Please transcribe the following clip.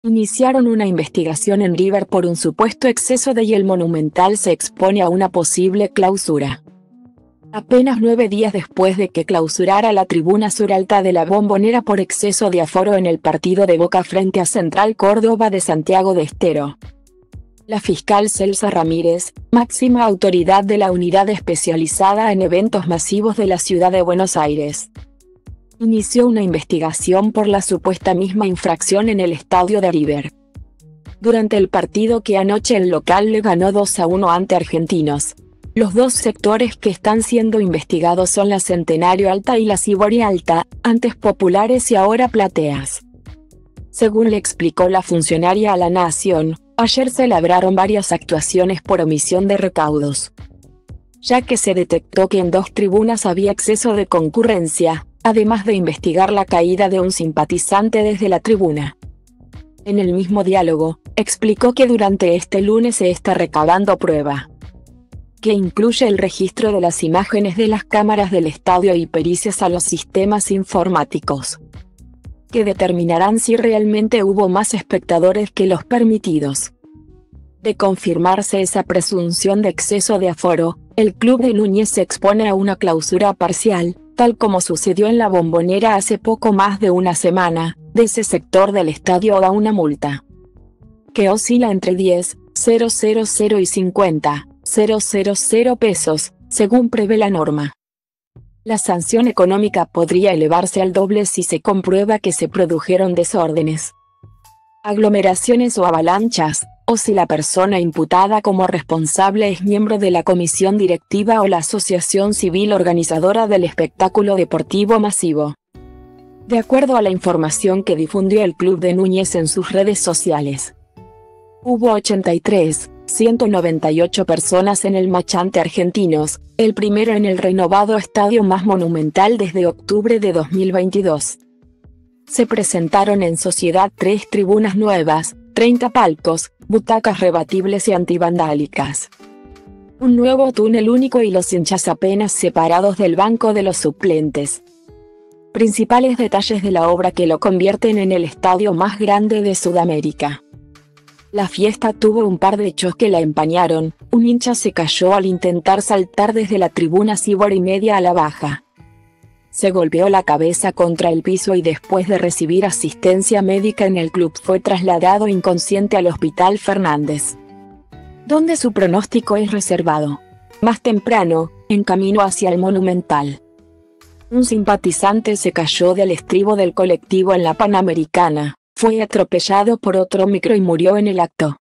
Iniciaron una investigación en River por un supuesto exceso de y el Monumental se expone a una posible clausura. Apenas 9 días después de que clausurara la tribuna sur alta de la Bombonera por exceso de aforo en el partido de Boca frente a Central Córdoba de Santiago del Estero, la fiscal Celsa Ramírez, máxima autoridad de la unidad especializada en eventos masivos de la ciudad de Buenos Aires, inició una investigación por la supuesta misma infracción en el estadio de River. Durante el partido que anoche el local le ganó 2-1 ante Argentinos. Los dos sectores que están siendo investigados son la Centenario Alta y la Sibori Alta, antes Populares y ahora Plateas. Según le explicó la funcionaria a La Nación, ayer se labraron varias actuaciones por omisión de recaudos, ya que se detectó que en 2 tribunas había exceso de concurrencia, además de investigar la caída de un simpatizante desde la tribuna. En el mismo diálogo, explicó que durante este lunes se está recabando prueba, que incluye el registro de las imágenes de las cámaras del estadio y pericias a los sistemas informáticos, que determinarán si realmente hubo más espectadores que los permitidos. De confirmarse esa presunción de exceso de aforo, el club de Núñez se expone a una clausura parcial, tal como sucedió en la Bombonera hace poco más de una semana, de ese sector del estadio a una multa que oscila entre 10.000 y 50.000 pesos, según prevé la norma. La sanción económica podría elevarse al doble si se comprueba que se produjeron desórdenes, aglomeraciones o avalanchas, o si la persona imputada como responsable es miembro de la comisión directiva o la asociación civil organizadora del espectáculo deportivo masivo. De acuerdo a la información que difundió el club de Núñez en sus redes sociales, hubo 198 personas en el match ante Argentinos, el primero en el renovado estadio más monumental desde octubre de 2022. Se presentaron en sociedad 3 tribunas nuevas, 30 palcos, butacas rebatibles y antivandálicas, un nuevo túnel único y los hinchas apenas separados del banco de los suplentes. Principales detalles de la obra que lo convierten en el estadio más grande de Sudamérica. La fiesta tuvo un par de hechos que la empañaron. Un hincha se cayó al intentar saltar desde la tribuna Sibori media a la baja. Se golpeó la cabeza contra el piso y después de recibir asistencia médica en el club fue trasladado inconsciente al Hospital Fernández, donde su pronóstico es reservado. Más temprano, en camino hacia el Monumental, un simpatizante se cayó del estribo del colectivo en la Panamericana, fue atropellado por otro micro y murió en el acto.